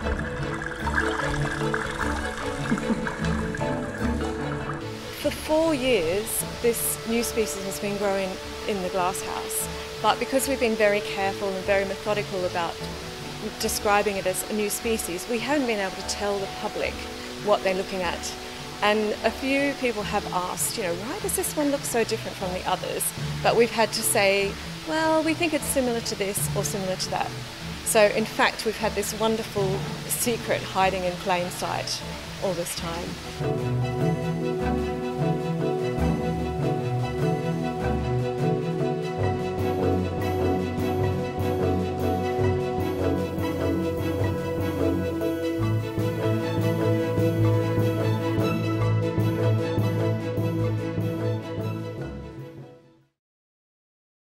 For 4 years, this new species has been growing in the glasshouse, but because we've been very careful and very methodical about describing it as a new species, we haven't been able to tell the public what they're looking at. And a few people have asked, why does this one look so different from the others? But we've had to say, well, we think it's similar to this or similar to that. So in fact, we've had this wonderful secret hiding in plain sight all this time.